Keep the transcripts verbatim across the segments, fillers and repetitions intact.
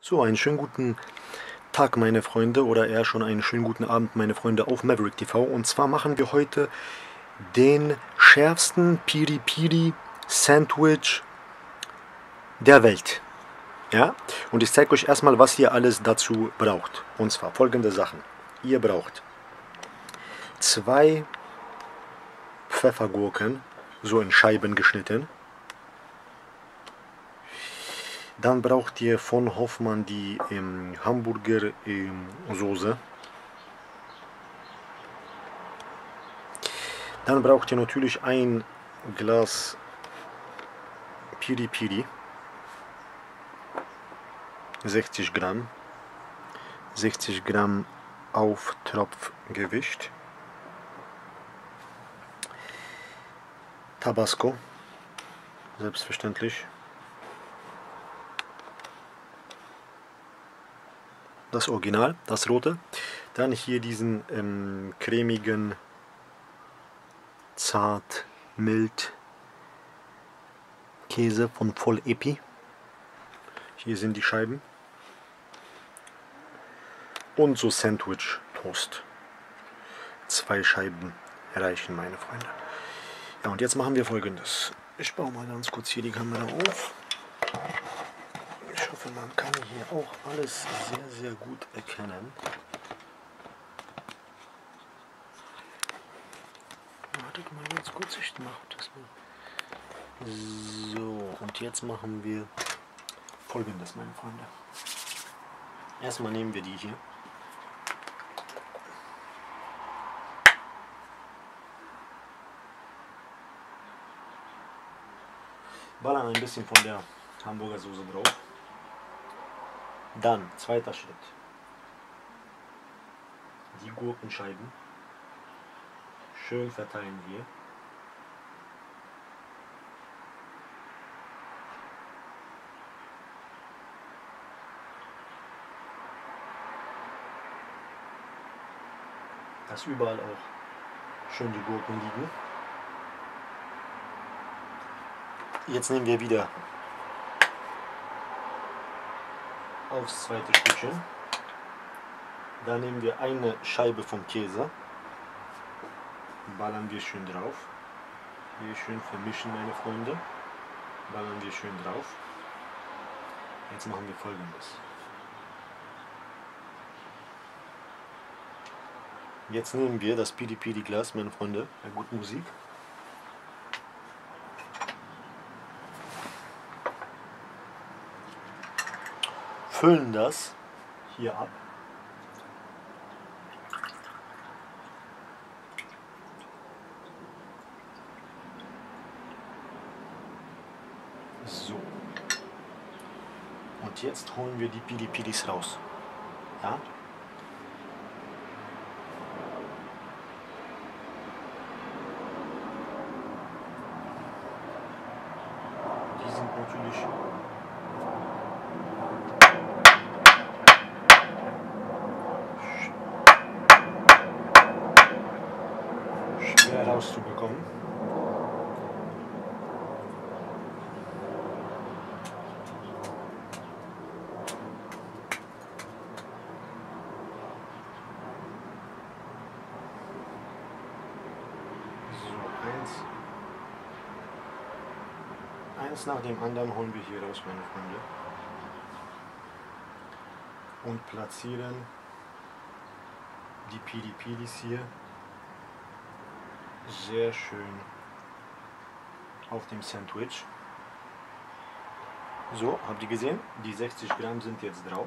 So, einen schönen guten Tag, meine Freunde, oder eher schon einen schönen guten Abend, meine Freunde, auf Maverick T V. Und zwar machen wir heute den schärfsten Piri Piri Sandwich der Welt. Ja? Und ich zeige euch erstmal, was ihr alles dazu braucht. Und zwar folgende Sachen. Ihr braucht zwei Pfeffergurken, so in Scheiben geschnitten. Dann braucht ihr von Hoffmann die ähm, Hamburger ähm, Soße. Dann braucht ihr natürlich ein Glas Piri Piri. sechzig Gramm. sechzig Gramm auf Tropfgewicht. Tabasco. Selbstverständlich. Das Original, das rote. Dann hier diesen ähm, cremigen, zart, mild Käse von Voll Epi. Hier sind die Scheiben. Und so Sandwich Toast. Zwei Scheiben reichen, meine Freunde. Ja, und jetzt machen wir Folgendes. Ich baue mal ganz kurz hier die Kamera auf. Ich hoffe, man kann hier auch alles sehr, sehr gut erkennen. Wartet mal ganz kurz, ich mache das mal. So, und jetzt machen wir Folgendes, meine Freunde. Erstmal nehmen wir die hier. Ballern ein bisschen von der Hamburger Soße drauf. Dann, zweiter Schritt. Die Gurkenscheiben schön verteilen hier. Dass überall auch schön die Gurken liegen. Jetzt nehmen wir wieder aufs zweite Stückchen. Da nehmen wir eine Scheibe vom Käse. Ballern wir schön drauf. Hier schön vermischen, meine Freunde. Ballern wir schön drauf. Jetzt machen wir Folgendes. Jetzt nehmen wir das Piri Piri Glas, meine Freunde, bei guter Musik. Füllen das hier ab. So. Und jetzt holen wir die Piri Piris raus. Ja? Die sind natürlich schwer rauszubekommen. So, eins. Eins nach dem anderen holen wir hier raus, meine Freunde. Und platzieren die Piri Piris hier sehr schön auf dem Sandwich. So, habt ihr gesehen? Die sechzig Gramm sind jetzt drauf.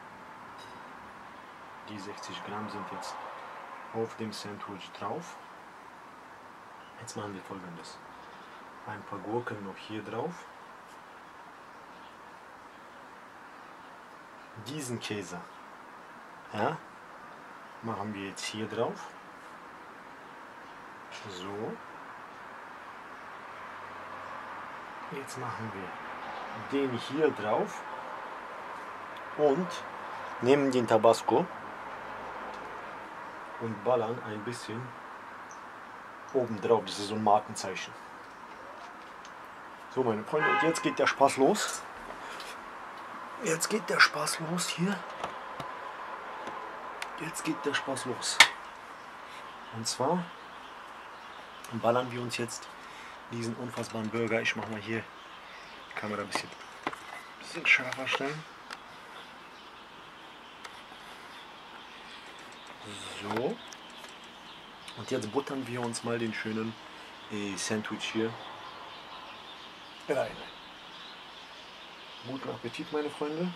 Die sechzig Gramm sind jetzt auf dem Sandwich drauf. Jetzt machen wir Folgendes. Ein paar Gurken noch hier drauf. Diesen Käse, ja, machen wir jetzt hier drauf. So. Jetzt machen wir den hier drauf und nehmen den Tabasco und ballern ein bisschen oben drauf. Das ist so ein Markenzeichen. So, meine Freunde, und jetzt geht der Spaß los. Jetzt geht der Spaß los hier. Jetzt geht der Spaß los. Und zwar ballern wir uns jetzt diesen unfassbaren Burger. Ich mache mal hier die Kamera ein bisschen, bisschen schärfer stellen. So. Und jetzt buttern wir uns mal den schönen äh, Sandwich hier rein. Guten Appetit, meine Freunde.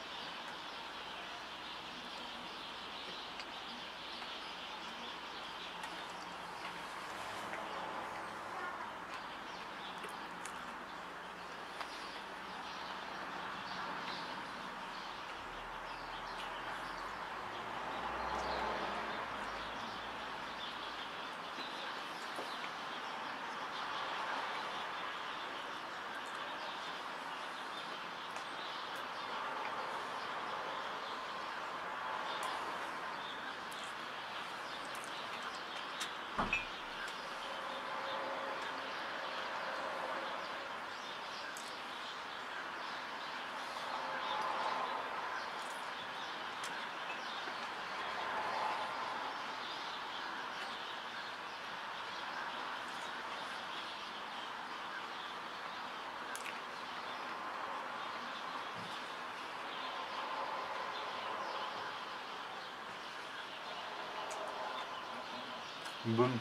Bumm.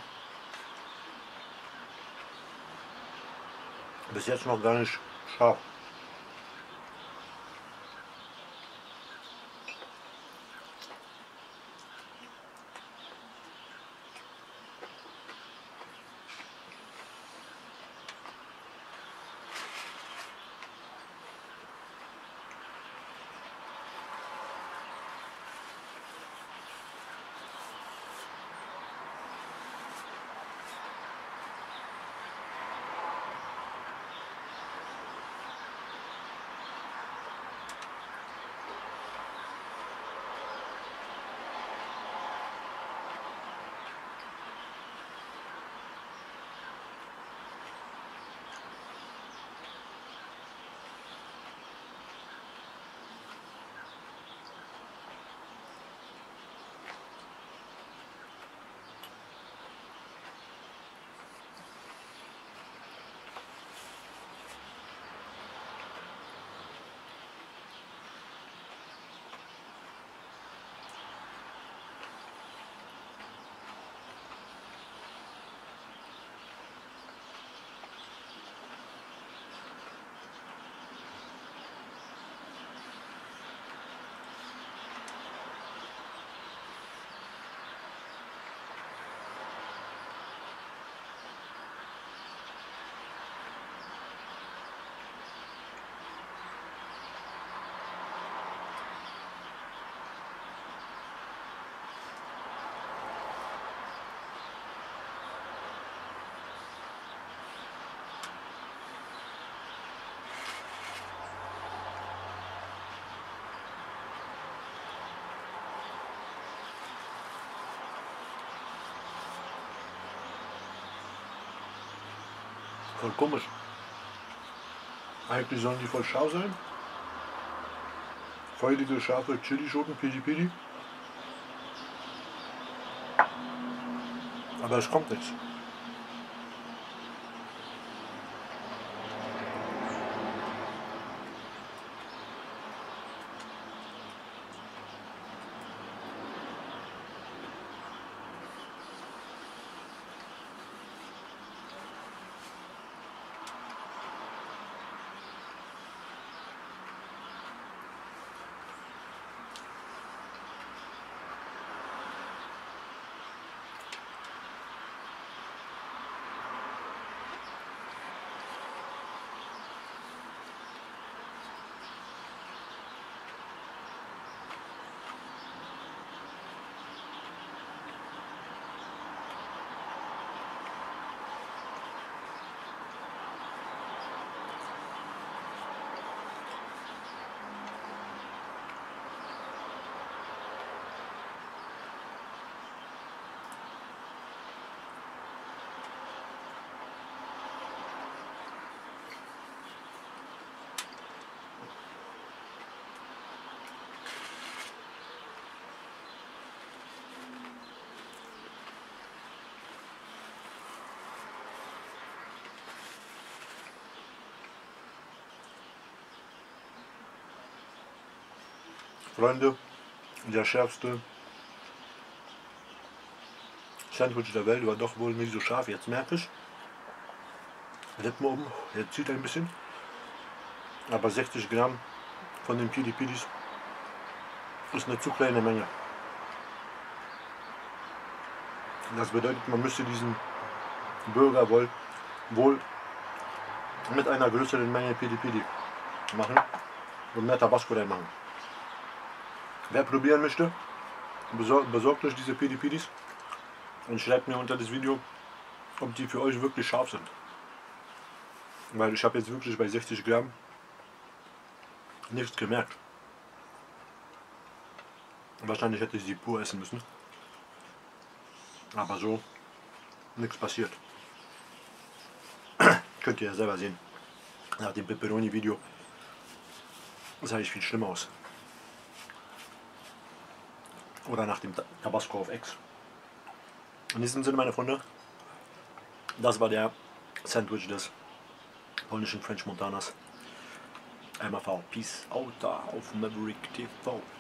Bis jetzt noch gar nicht scharf. Voll komisch. Eigentlich sollen die voll scharf sein. Feulige, scharfe Chilischoten, Piri Piri. Aber es kommt nichts. Freunde, der schärfste Sandwich der Welt war doch wohl nicht so scharf. Jetzt merke ich, Lippen oben, jetzt zieht ein bisschen, aber sechzig Gramm von den Piri Piris ist eine zu kleine Menge. Das bedeutet, man müsste diesen Burger wohl, wohl mit einer größeren Menge Piri Piri machen und mehr Tabasco reinmachen. Wer probieren möchte, besorgt, besorgt euch diese Piri Piris und schreibt mir unter das Video, ob die für euch wirklich scharf sind. Weil ich habe jetzt wirklich bei sechzig Gramm nichts gemerkt. Wahrscheinlich hätte ich sie pur essen müssen. Aber so nichts passiert. Könnt ihr ja selber sehen. Nach dem Pepperoni Video sah ich viel schlimmer aus. Oder nach dem Tabasco auf Ex. In diesem Sinne, meine Freunde, das war der Sandwich des polnischen French Montanas. M A V, Peace out auf Maverick T V.